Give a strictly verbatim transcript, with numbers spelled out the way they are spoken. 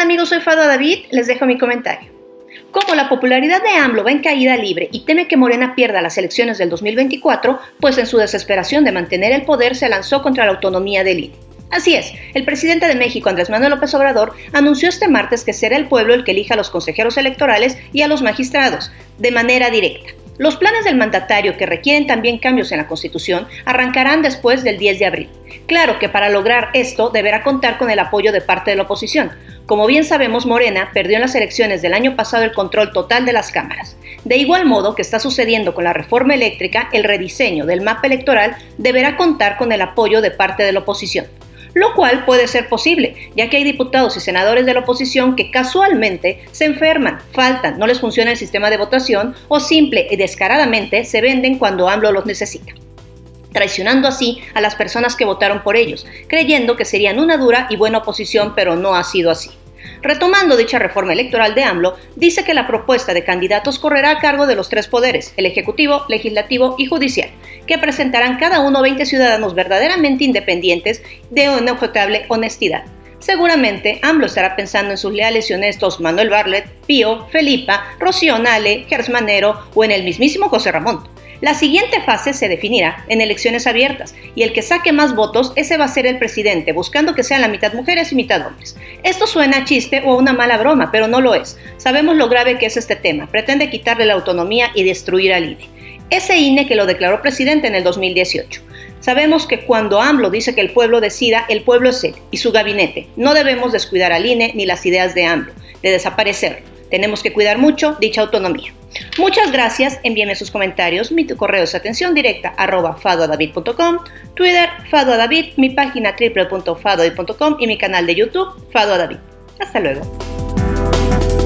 amigos? Soy Fado David, les dejo mi comentario. Como la popularidad de AMLO va en caída libre y teme que Morena pierda las elecciones del dos mil veinticuatro, pues en su desesperación de mantener el poder se lanzó contra la autonomía del I N E. Así es, el presidente de México, Andrés Manuel López Obrador, anunció este martes que será el pueblo el que elija a los consejeros electorales y a los magistrados, de manera directa. Los planes del mandatario, que requieren también cambios en la Constitución, arrancarán después del diez de abril. Claro que para lograr esto deberá contar con el apoyo de parte de la oposición. Como bien sabemos, Morena perdió en las elecciones del año pasado el control total de las cámaras. De igual modo que está sucediendo con la reforma eléctrica, el rediseño del mapa electoral deberá contar con el apoyo de parte de la oposición. Lo cual puede ser posible, ya que hay diputados y senadores de la oposición que casualmente se enferman, faltan, no les funciona el sistema de votación o simple y descaradamente se venden cuando AMLO los necesita, traicionando así a las personas que votaron por ellos, creyendo que serían una dura y buena oposición, pero no ha sido así. Retomando dicha reforma electoral de AMLO, dice que la propuesta de candidatos correrá a cargo de los tres poderes, el Ejecutivo, Legislativo y Judicial, que presentarán cada uno veinte ciudadanos verdaderamente independientes de inobjetable honestidad. Seguramente AMLO estará pensando en sus leales y honestos Manuel Bartlett, Pío, Felipa, Rocío Nale, Gers Manero o en el mismísimo José Ramón. La siguiente fase se definirá en elecciones abiertas y el que saque más votos, ese va a ser el presidente, buscando que sean la mitad mujeres y mitad hombres. Esto suena a chiste o a una mala broma, pero no lo es. Sabemos lo grave que es este tema. Pretende quitarle la autonomía y destruir al I N E. Ese I N E que lo declaró presidente en el dos mil dieciocho. Sabemos que cuando AMLO dice que el pueblo decida, el pueblo es él y su gabinete. No debemos descuidar al I N E ni las ideas de AMLO, de desaparecerlo. Tenemos que cuidar mucho dicha autonomía. Muchas gracias, envíenme sus comentarios, mi correo es atención directa arroba fadoadavid punto com, Twitter fadoadavid, mi página w w w punto fadoadavid punto com y mi canal de YouTube Fado David. Hasta luego.